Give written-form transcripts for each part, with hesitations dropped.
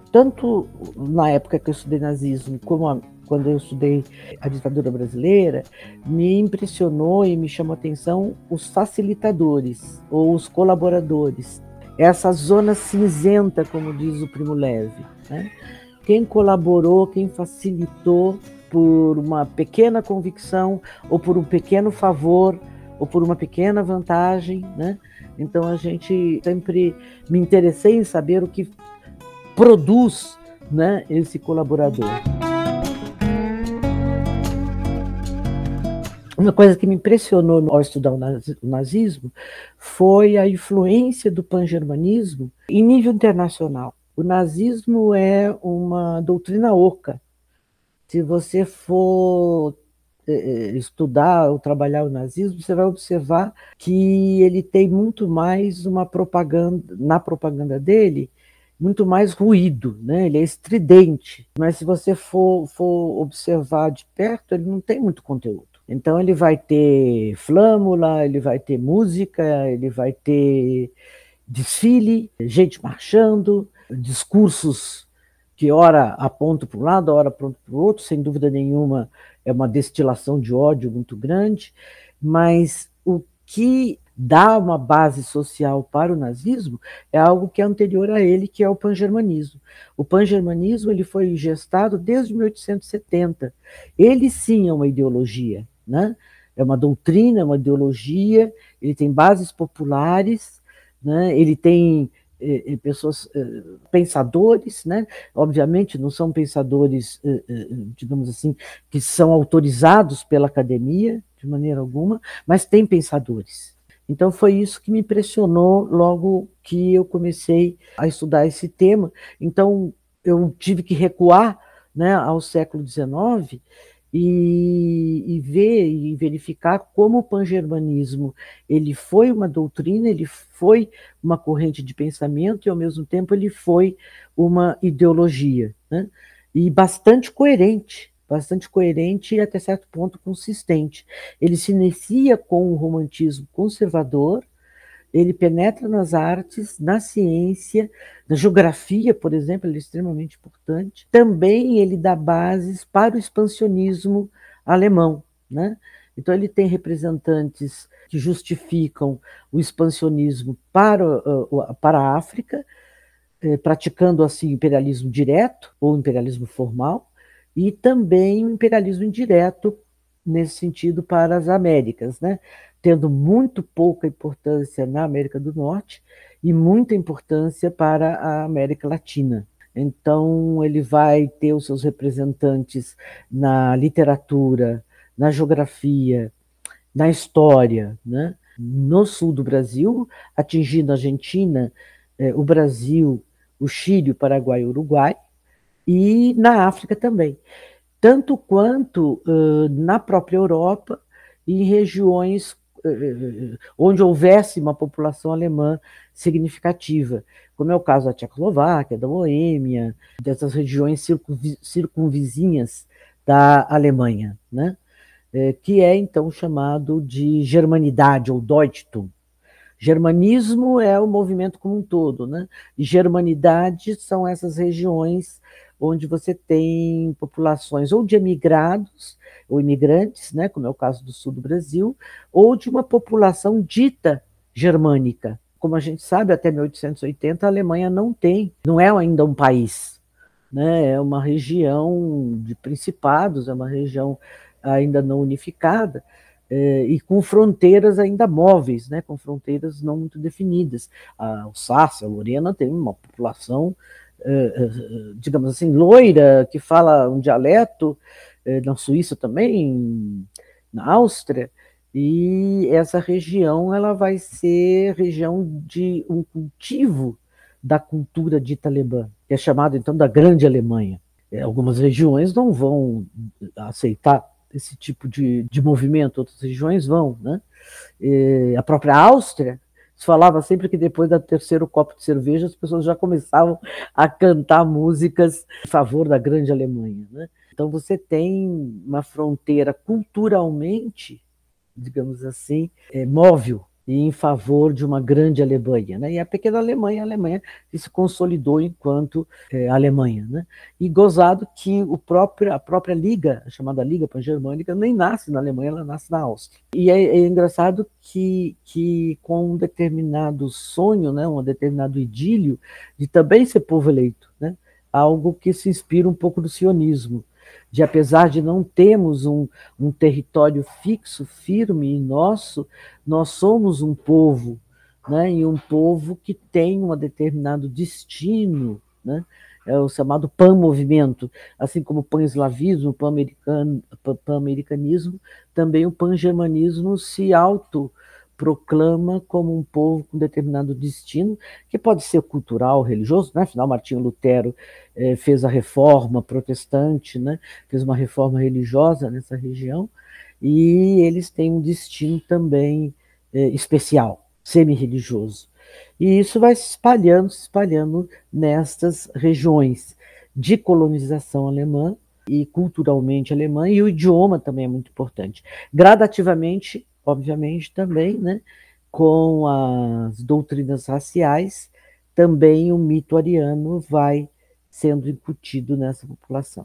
tanto na época que eu estudei nazismo, como quando eu estudei a ditadura brasileira, me impressionou e me chamou a atenção os facilitadores ou os colaboradores. Essa zona cinzenta, como diz o Primo Levi, né? Quem colaborou, quem facilitou por uma pequena convicção, ou por um pequeno favor, ou por uma pequena vantagem, né? Então a gente sempre me interessei em saber o que produz, né, esse colaborador. Uma coisa que me impressionou ao estudar o nazismo foi a influência do pangermanismo em nível internacional. O nazismo é uma doutrina oca. Se você for estudar ou trabalhar o nazismo, você vai observar que ele tem muito mais uma propaganda, na propaganda dele, muito mais ruído, né? Ele é estridente, mas se você for observar de perto, ele não tem muito conteúdo. Então ele vai ter flâmula, ele vai ter música, ele vai ter desfile, gente marchando, discursos que ora apontam para um lado, ora apontam para o outro, sem dúvida nenhuma é uma destilação de ódio muito grande, mas o que dá uma base social para o nazismo é algo que é anterior a ele, que é o pangermanismo. O pangermanismo ele foi gestado desde 1870. Ele sim é uma ideologia, né? É uma doutrina, é uma ideologia, ele tem bases populares, né? Ele tem pessoas, pensadores, né? Obviamente não são pensadores, digamos assim, que são autorizados pela academia, de maneira alguma, mas tem pensadores. Então foi isso que me impressionou logo que eu comecei a estudar esse tema. Então eu tive que recuar, né, ao século XIX e ver e verificar como o pangermanismo ele foi uma doutrina, ele foi uma corrente de pensamento e ao mesmo tempo ele foi uma ideologia, né? E bastante coerente e até certo ponto consistente. Ele se inicia com o romantismo conservador, ele penetra nas artes, na ciência, na geografia, por exemplo, ele é extremamente importante. Também ele dá bases para o expansionismo alemão, né? Então ele tem representantes que justificam o expansionismo para a África, praticando assim imperialismo direto ou imperialismo formal, e também o imperialismo indireto nesse sentido para as Américas, né? Tendo muito pouca importância na América do Norte e muita importância para a América Latina. Então, ele vai ter os seus representantes na literatura, na geografia, na história, né? No sul do Brasil, atingindo a Argentina, o Brasil, o Chile, o Paraguai e o Uruguai, e na África também. Tanto quanto na própria Europa e em regiões onde houvesse uma população alemã significativa, como é o caso da Tchecoslováquia, da Boêmia, dessas regiões circunvizinhas da Alemanha, né? Que é então chamado de germanidade ou Deutschtum. Germanismo é o movimento como um todo, né? E germanidade são essas regiões onde você tem populações ou de emigrados ou imigrantes, né, como é o caso do sul do Brasil, ou de uma população dita germânica. Como a gente sabe, até 1880 a Alemanha não é ainda um país, né? É uma região de principados, é uma região ainda não unificada, e com fronteiras ainda móveis, né, com fronteiras não muito definidas. A Alsácia, a Lorena tem uma população, digamos assim, loira, que fala um dialeto, na Suíça também, na Áustria, e essa região ela vai ser região de um cultivo da cultura dita alemã, que é chamada então da Grande Alemanha. Algumas regiões não vão aceitar esse tipo de movimento, outras regiões vão, né? A própria Áustria, se falava sempre que depois do terceiro copo de cerveja as pessoas já começavam a cantar músicas em favor da Grande Alemanha, né? Então você tem uma fronteira culturalmente, digamos assim, móvel. e em favor de uma grande Alemanha, né? E a pequena Alemanha, a Alemanha que se consolidou enquanto Alemanha, né? E gozado que a própria Liga, a chamada Liga Pan-Germânica, nem nasce na Alemanha, ela nasce na Áustria. E é engraçado que com um determinado sonho, né, um determinado idílio de também ser povo eleito, né? Algo que se inspira um pouco do sionismo, de apesar de não termos um território fixo, firme e nosso, nós somos um povo, né? E um povo que tem um determinado destino, né? É o chamado pan-movimento, assim como o pan-eslavismo, o pan-americanismo, também o pan-germanismo se autoproclama como um povo com determinado destino, que pode ser cultural, religioso, né? Afinal, Martinho Lutero fez a reforma protestante, né? Fez uma reforma religiosa nessa região, e eles têm um destino também especial, semi-religioso. E isso vai se espalhando nestas regiões de colonização alemã e culturalmente alemã, e o idioma também é muito importante. Gradativamente, obviamente, também, né, com as doutrinas raciais, também o mito ariano vai sendo incutido nessa população.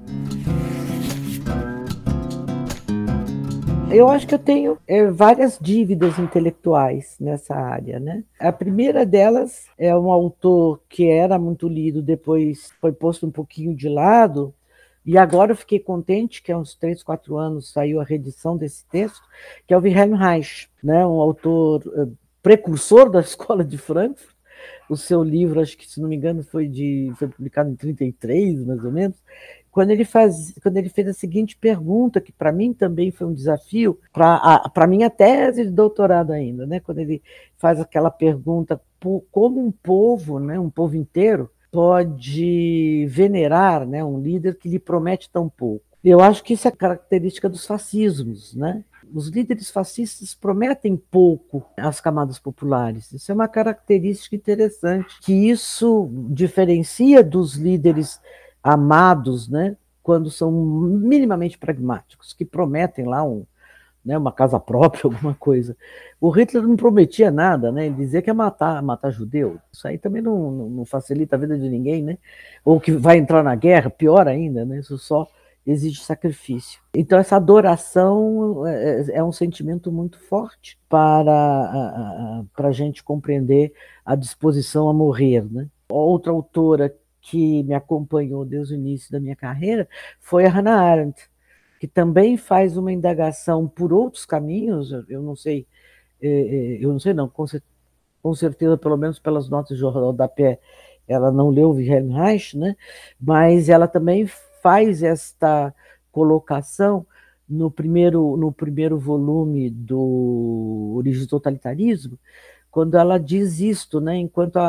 Eu acho que eu tenho várias dívidas intelectuais nessa área, né? A primeira delas é um autor que era muito lido, depois foi posto um pouquinho de lado, e agora eu fiquei contente que há uns 3, 4 anos saiu a reedição desse texto, que é o Wilhelm Reich, né? Um autor precursor da Escola de Frankfurt. O seu livro, acho que, se não me engano, foi publicado em 1933, mais ou menos, quando ele fez a seguinte pergunta, que para mim também foi um desafio, para a minha tese de doutorado ainda, né? Quando ele faz aquela pergunta, como um povo, né, um povo inteiro, pode venerar, né, um líder que lhe promete tão pouco. Eu acho que isso é característica dos fascismos, né? Os líderes fascistas prometem pouco às camadas populares. Isso é uma característica interessante, que isso diferencia dos líderes amados, né, quando são minimamente pragmáticos, que prometem lá uma casa própria, alguma coisa. O Hitler não prometia nada, né? Ele dizia que ia matar judeu. Isso aí também não facilita a vida de ninguém, né? Ou que vai entrar na guerra, pior ainda, né? Isso só exige sacrifício. Então, essa adoração é um sentimento muito forte para a gente compreender a disposição a morrer, né? Outra autora que me acompanhou desde o início da minha carreira foi a Hannah Arendt, que também faz uma indagação por outros caminhos. Eu não sei, não, com certeza, pelo menos pelas notas de rodapé, ela não leu Wilhelm Reich, né? Mas ela também faz esta colocação no primeiro volume do Origem do Totalitarismo, quando ela diz isto, né? Enquanto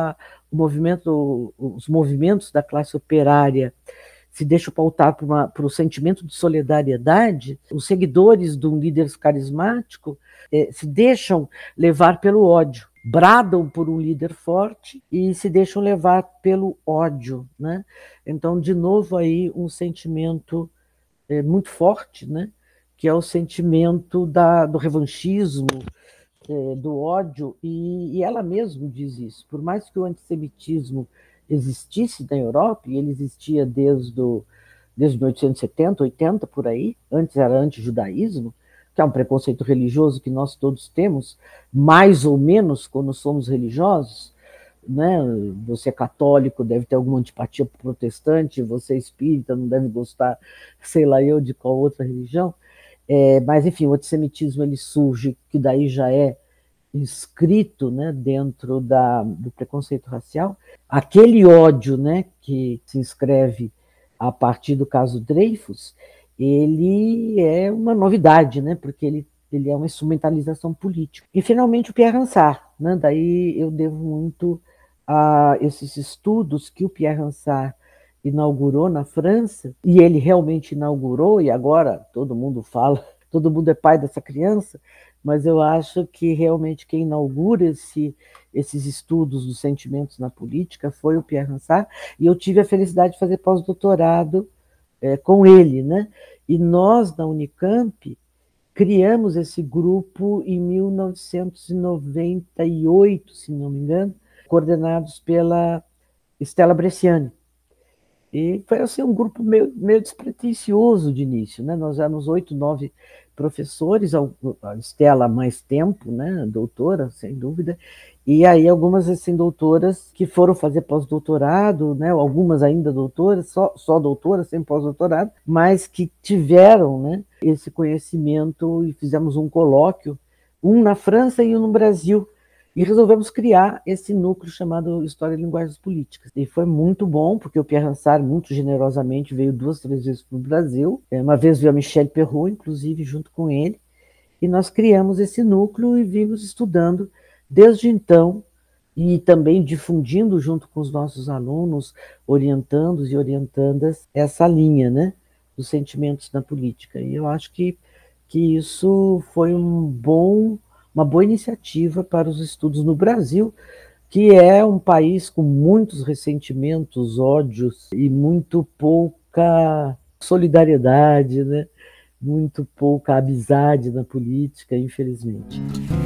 os movimentos da classe operária se deixam pautar por um sentimento de solidariedade, os seguidores de um líder carismático se deixam levar pelo ódio, bradam por um líder forte e se deixam levar pelo ódio, né? Então, de novo aí um sentimento muito forte, né? Que é o sentimento do revanchismo, do ódio, e ela mesma diz isso. Por mais que o antissemitismo existisse na Europa, e ele existia desde 1870, 80, por aí, antes era anti-judaísmo, que é um preconceito religioso que nós todos temos, mais ou menos quando somos religiosos, né? Você é católico, deve ter alguma antipatia por protestante, você é espírita, não deve gostar, sei lá eu, de qual outra religião. Mas, enfim, o antissemitismo ele surge, que daí já é inscrito, né, dentro do preconceito racial. Aquele ódio, né, que se inscreve a partir do caso Dreyfus, ele é uma novidade, né, porque ele é uma instrumentalização política. E, finalmente, o Pierre Ronsard, né, daí eu devo muito a esses estudos que o Pierre Ronsard inaugurou na França, e ele realmente inaugurou, e agora todo mundo fala, todo mundo é pai dessa criança, mas eu acho que realmente quem inaugura esses estudos dos sentimentos na política foi o Pierre Ronsard, e eu tive a felicidade de fazer pós-doutorado com ele, né? E nós, na Unicamp, criamos esse grupo em 1998, se não me engano, coordenados pela Stella Bresciani. E foi assim, um grupo meio despretensioso de início, né? Nós éramos 8, 9 professores, a Stella há mais tempo, né? Doutora, sem dúvida, e aí algumas assim, doutoras que foram fazer pós-doutorado, né? Algumas ainda doutoras, só doutoras, sem pós-doutorado, mas que tiveram, né, esse conhecimento, e fizemos um colóquio, um na França e um no Brasil, e resolvemos criar esse núcleo chamado História e Linguagens Políticas. E foi muito bom, porque o Pierre Ansari, muito generosamente, veio 2, 3 vezes para o Brasil. Uma vez veio a Michelle Perrault, inclusive, junto com ele. E nós criamos esse núcleo e vimos estudando desde então, e também difundindo junto com os nossos alunos, orientandos e orientandas, essa linha, né, dos sentimentos na política. E eu acho que isso foi uma boa iniciativa para os estudos no Brasil, que é um país com muitos ressentimentos, ódios e muito pouca solidariedade, né? Muito pouca amizade na política, infelizmente.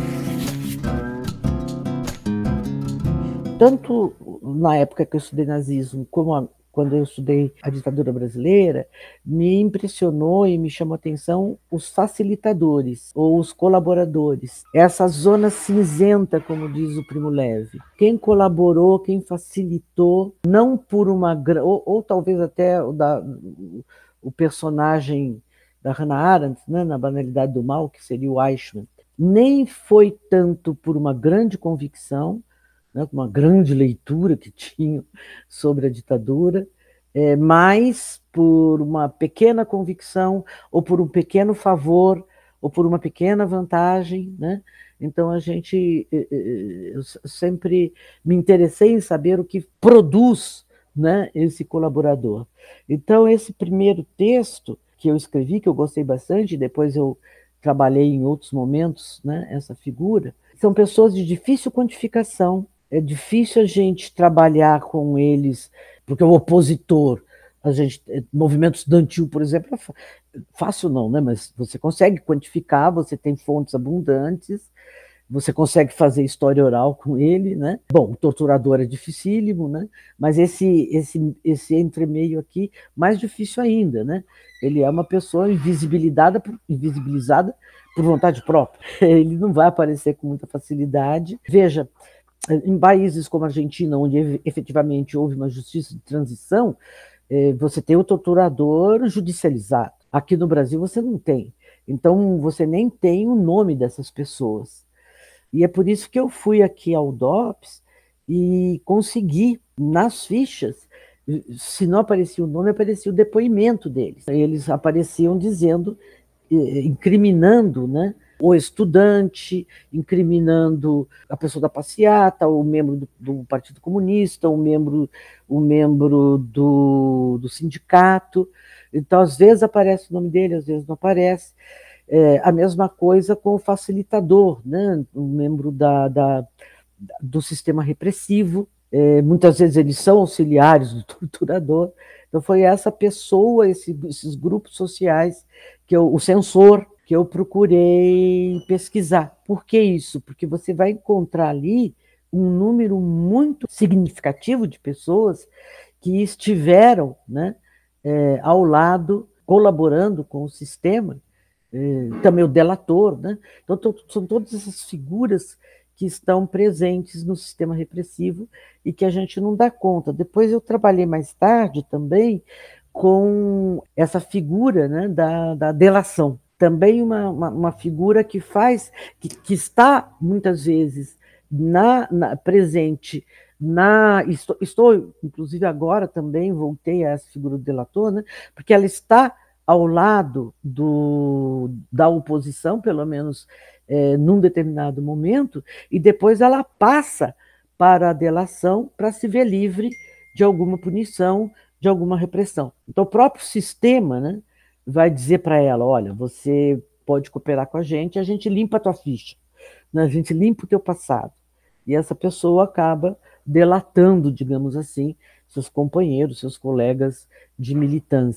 Tanto na época que eu estudei nazismo, como quando eu estudei a ditadura brasileira, me impressionou e me chamou a atenção os facilitadores ou os colaboradores. Essa zona cinzenta, como diz o Primo Levi. Quem colaborou, quem facilitou, não por uma... ou talvez até o personagem da Hannah Arendt, né, na Banalidade do Mal, que seria o Eichmann, nem foi tanto por uma grande convicção, né, uma grande leitura que tinham sobre a ditadura, mas por uma pequena convicção, ou por um pequeno favor, ou por uma pequena vantagem, né? Então eu sempre me interessei em saber o que produz, né, esse colaborador. Então esse primeiro texto que eu escrevi, que eu gostei bastante, depois eu trabalhei em outros momentos, né, essa figura, são pessoas de difícil quantificação. É difícil a gente trabalhar com eles, porque o opositor, movimento estudantil, por exemplo, fácil não, né? Mas você consegue quantificar, você tem fontes abundantes, você consegue fazer história oral com ele, né? Bom, o torturador é dificílimo, né? Mas esse entremeio aqui, mais difícil ainda, né? Ele é uma pessoa invisibilizada por vontade própria. Ele não vai aparecer com muita facilidade. Veja, em países como a Argentina, onde efetivamente houve uma justiça de transição, você tem o torturador judicializado. Aqui no Brasil você não tem. Então você nem tem o nome dessas pessoas. E é por isso que eu fui aqui ao DOPS e consegui, nas fichas, se não aparecia o nome, aparecia o depoimento deles. Eles apareciam dizendo, incriminando, né, o estudante, incriminando a pessoa da passeata, o membro do Partido Comunista, o membro do sindicato. Então, às vezes aparece o nome dele, às vezes não aparece. A mesma coisa com o facilitador, né? Um membro do sistema repressivo. Muitas vezes eles são auxiliares do torturador. Então, foi essa pessoa, esses grupos sociais, o censor, que eu procurei pesquisar. Por que isso? Porque você vai encontrar ali um número muito significativo de pessoas que estiveram, né, ao lado, colaborando com o sistema, também o delator, né? Então, são todas essas figuras que estão presentes no sistema repressivo e que a gente não dá conta. Depois eu trabalhei mais tarde também com essa figura, né, da delação. Também uma figura que está muitas vezes presente estou, inclusive agora também voltei a essa figura do delator, né, porque ela está ao lado da oposição, pelo menos num determinado momento, e depois ela passa para a delação para se ver livre de alguma punição, de alguma repressão. Então, o próprio sistema, né, vai dizer para ela, olha, você pode cooperar com a gente limpa a tua ficha, né, a gente limpa o teu passado. E essa pessoa acaba delatando, digamos assim, seus companheiros, seus colegas de militância.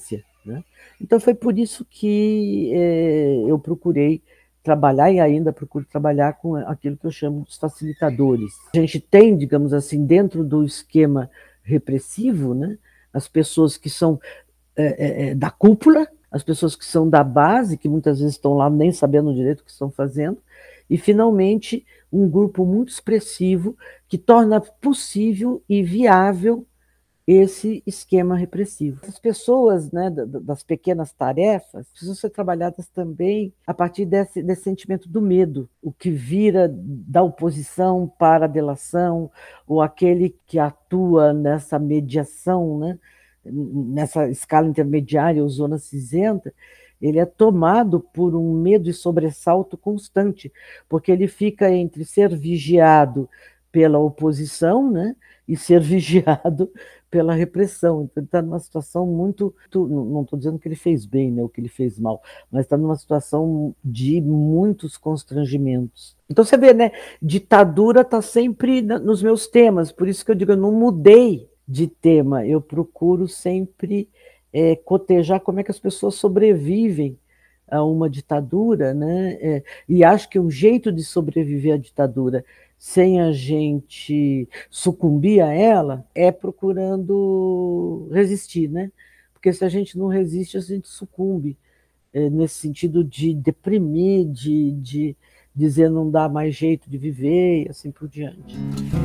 né? Então foi por isso que eu procurei trabalhar e ainda procuro trabalhar com aquilo que eu chamo dos facilitadores. A gente tem, digamos assim, dentro do esquema repressivo, né, as pessoas que são da cúpula, as pessoas que são da base, que muitas vezes estão lá nem sabendo direito o que estão fazendo, e finalmente um grupo muito expressivo que torna possível e viável esse esquema repressivo. As pessoas, né, das pequenas tarefas precisam ser trabalhadas também a partir desse sentimento do medo, o que vira da oposição para a delação, ou aquele que atua nessa mediação, né, nessa escala intermediária ou zona cinzenta, ele é tomado por um medo e sobressalto constante, porque ele fica entre ser vigiado pela oposição, né, e ser vigiado pela repressão. Então, ele está numa situação muito. Não estou dizendo que ele fez bem, né, ou que ele fez mal, mas está numa situação de muitos constrangimentos. Então, você vê, né? Ditadura está sempre nos meus temas, por isso que eu digo, eu não mudei de tema, eu procuro sempre cotejar como é que as pessoas sobrevivem a uma ditadura, né? E acho que um jeito de sobreviver à ditadura sem a gente sucumbir a ela é procurando resistir, né? Porque se a gente não resiste, a gente sucumbe, nesse sentido de deprimir, de dizer não dá mais jeito de viver e assim por diante.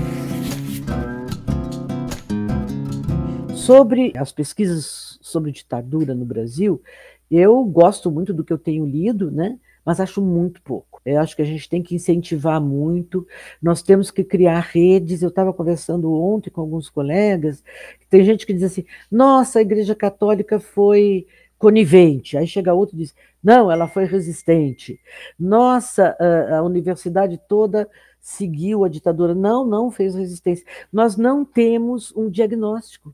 Sobre as pesquisas sobre ditadura no Brasil, eu gosto muito do que eu tenho lido, né? Mas acho muito pouco. Eu acho que a gente tem que incentivar muito, nós temos que criar redes. Eu estava conversando ontem com alguns colegas, tem gente que diz assim, nossa, a Igreja Católica foi conivente. Aí chega outro e diz, não, ela foi resistente. Nossa, a universidade toda seguiu a ditadura. Não, não fez resistência. Nós não temos um diagnóstico,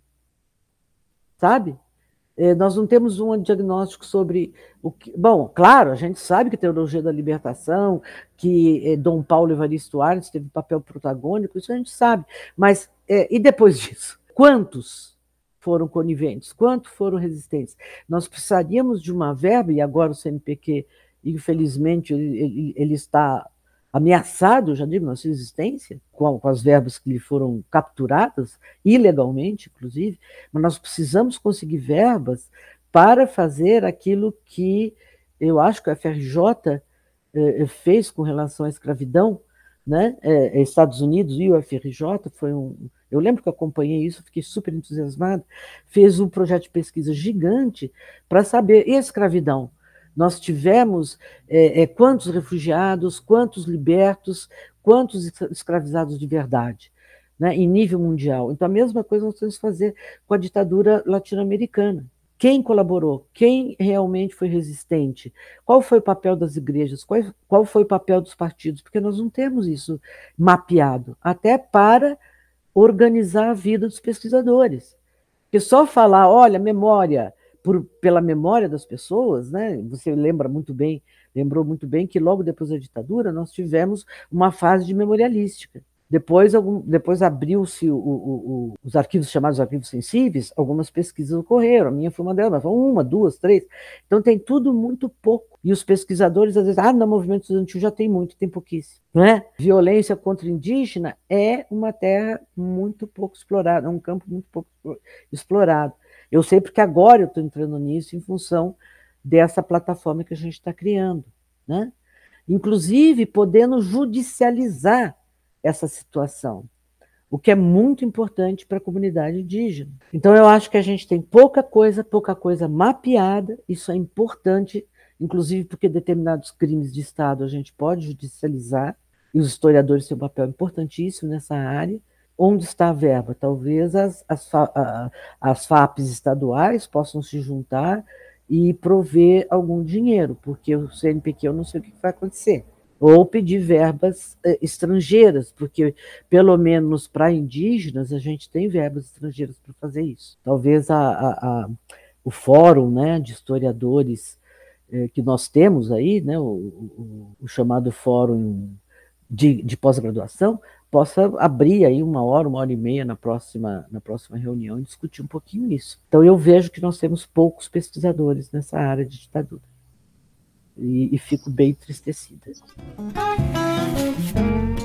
sabe? Nós não temos um diagnóstico sobre o que. Bom, claro, a gente sabe que a teologia da libertação, que Dom Paulo Evaristo Arnes teve um papel protagônico, isso a gente sabe. Mas, e depois disso? Quantos foram coniventes? Quantos foram resistentes? Nós precisaríamos de uma verba, e agora o CNPq, infelizmente, ele está ameaçado, já digo, na sua existência, com as verbas que lhe foram capturadas, ilegalmente, inclusive, mas nós precisamos conseguir verbas para fazer aquilo que eu acho que a FRJ fez com relação à escravidão, né? Estados Unidos e o FRJ foi eu lembro que eu acompanhei isso, fiquei super entusiasmado, fez um projeto de pesquisa gigante para saber, e a escravidão? Nós tivemos quantos refugiados, quantos libertos, quantos escravizados de verdade, né, em nível mundial. Então, a mesma coisa nós temos que fazer com a ditadura latino-americana. Quem colaborou? Quem realmente foi resistente? Qual foi o papel das igrejas? Qual foi o papel dos partidos? Porque nós não temos isso mapeado, até para organizar a vida dos pesquisadores. Porque só falar, olha, memória, pela memória das pessoas, né? Você lembrou muito bem que logo depois da ditadura nós tivemos uma fase de memorialística. Depois abriu-se os arquivos chamados arquivos sensíveis, algumas pesquisas ocorreram, a minha foi uma delas, mas foram uma, duas, três. Então tem tudo muito pouco. E os pesquisadores às vezes, no movimento estudantil já tem muito, tem pouquíssimo. Não é? Violência contra indígena é uma terra muito pouco explorada, é um campo muito pouco explorado. Eu sei porque agora eu estou entrando nisso em função dessa plataforma que a gente está criando, né? Inclusive podendo judicializar essa situação, o que é muito importante para a comunidade indígena. Então, eu acho que a gente tem pouca coisa mapeada, isso é importante, inclusive porque determinados crimes de Estado a gente pode judicializar, e os historiadores têm um papel importantíssimo nessa área. Onde está a verba? Talvez as FAPs estaduais possam se juntar e prover algum dinheiro, porque o CNPq eu não sei o que vai acontecer. Ou pedir verbas estrangeiras, porque pelo menos para indígenas a gente tem verbas estrangeiras para fazer isso. Talvez o fórum, né, de historiadores que nós temos aí, né, o chamado Fórum de pós-graduação, possa abrir aí 1 hora e meia na próxima reunião e discutir um pouquinho isso. Então eu vejo que nós temos poucos pesquisadores nessa área de ditadura. E fico bem entristecida.